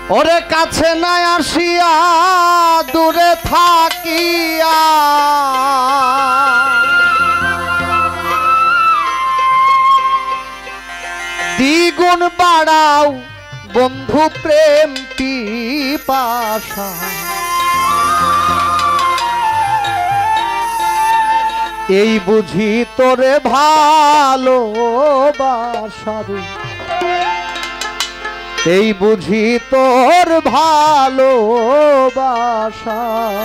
ওরে কাছে না আসিয়া দূরে থাকিয়া দ্বিগুণ বাড়াও বন্ধু প্রেম পিপাসা। এই বুঝি তোরে ভালোবাসা রে, এই বুঝি তোর ভালোবাসা।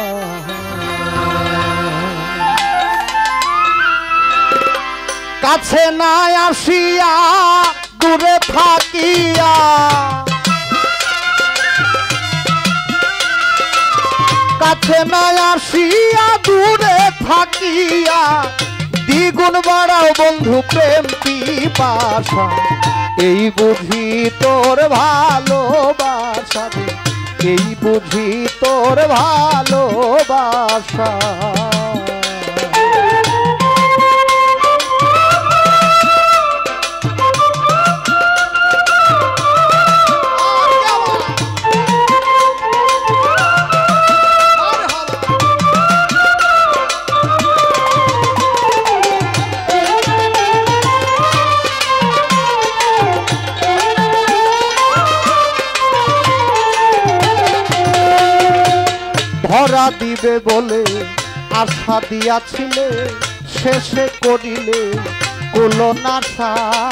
কাছে না আসিয়া দূরে থাকিয়া কাছে না আসিয়া দূরে থাকিয়া দ্বিগুণ বাড়াও বন্ধু প্রেম পিপাসা। এই বুঝি তোর ভালোবাসা রে, এই বুঝি তোর ভালোবাসা। ধরা দিবে বলে আশা দিয়াছিলে, শেষে করিলে কুলনাশা।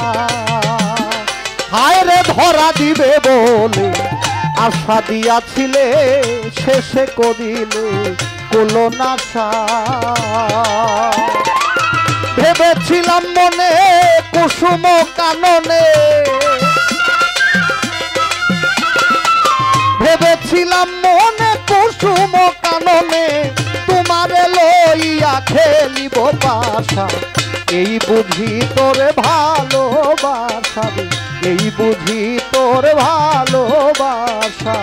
হায় রে ধরা দিবে বলে আশা দিয়াছিলে, শেষে করিলে কুলনাশা। ভেবেছিলাম মনে কুসুম কাননে, ভেবেছিলাম মনে কুসুম কাননে তোমারে লইয়া খেলিব পাশা। এই বুঝি তোরে ভালোবাসা রে, এই বুঝি তোর ভালোবাসা।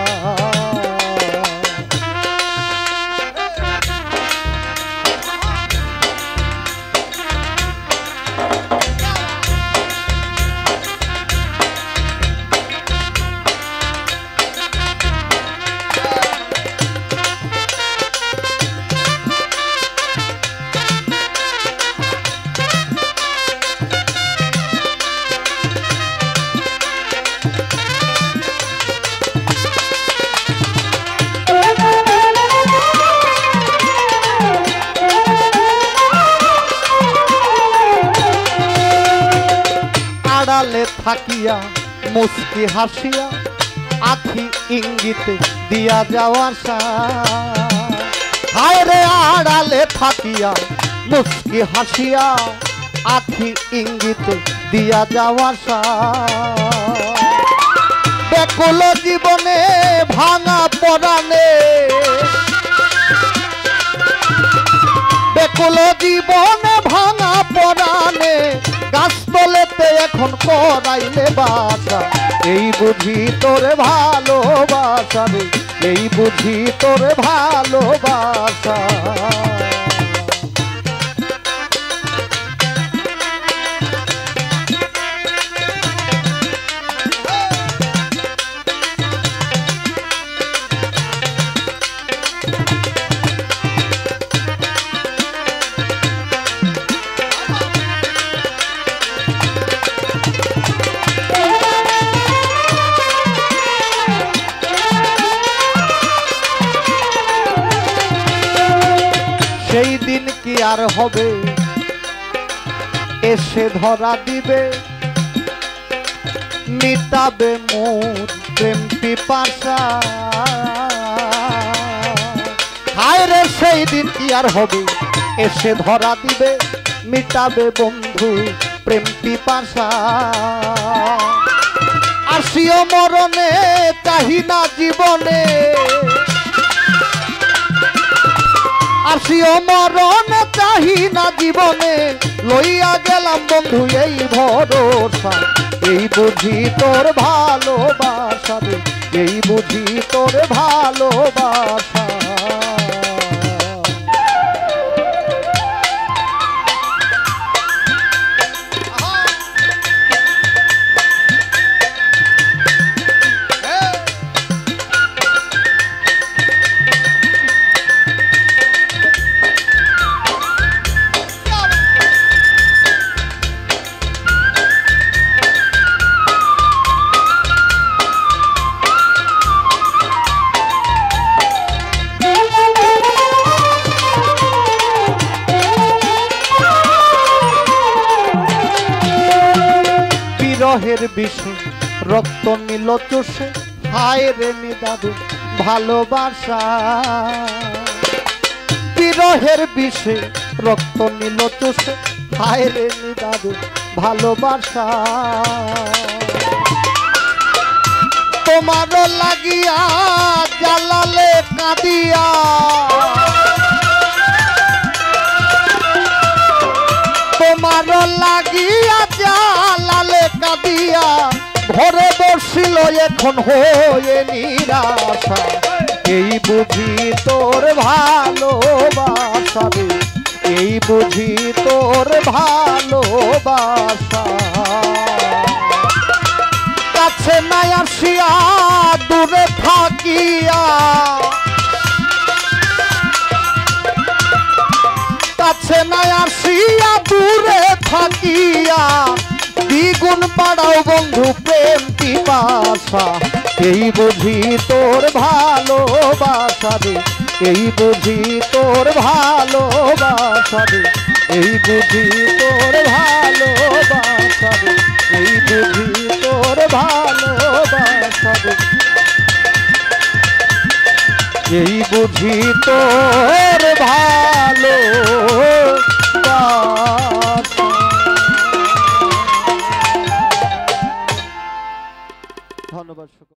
আড়ালে থাকিয়া মুস্কি হাসিয়া আখি ইঙ্গিতে দিয়া যাওয়া আশা। হায় রে আড়ালে থাকিয়া মুস্কি হাসিয়া আখি ইঙ্গিতে দিয়া যাওয়া আশা। ব্যাকুল জীবনে ভাঙা পরাণে, ব্যাকুল জীবনে ভাঙা পরাণে গাছতলেতে এখন করাইলে বাসা। এই বুঝি তোর ভালোবাসা রে, এই বুঝি তোর ভালোবাসা। সেই দিন কি আর হবে এসে ধরা দিবে, মিটাবে মোর প্রেম পিপাসা। হায় রে সেই দিন কি আর হবে এসে ধরা দিবে, মিটাবে বন্ধু প্রেম পিপাসা। আসিও মরণে চাহি না জীবনে, আসিও মরণ চাহি না জীবনে লইয়া গেলাম বন্ধু এই ভরসা। এই বুঝি তোর ভালোবাসা রে, এই বুঝি তোর ভালোবাসা। বিরহের বিষে রক্ত নিল চষে হায় রে নিদারুণ ভালোবাসা বিরহের বিষে রক্ত নিল চষে হায় রে নিদারুণ ভালোবাসা তোমার লাগিয়া জ্বালালে কাঁদিয়া তোমার লাগিয়া জ্বালালে কাঁদিয়া ঘরে বসিল এখন হয়ে নিরাশা এই বুঝি তোর ভালোবাসা রে এই বুঝি তোর ভালোবাসা কাছে না আসিয়া দূরে থাকিয়া কাছে না আসিয়া দূরে থাকিয়া দ্বিগুণ বাড়াও বন্ধু প্রেম পিপাসা এই বুঝি তোর ভালোবাসা রে এই বুঝি তোর ভালোবাসা রে এই বুঝি তোর ভালোবাসা রে এই বুঝি তোর ভালোবাসা রে এই বুঝি তোর ভালোবাসা। ধন্যবাদ।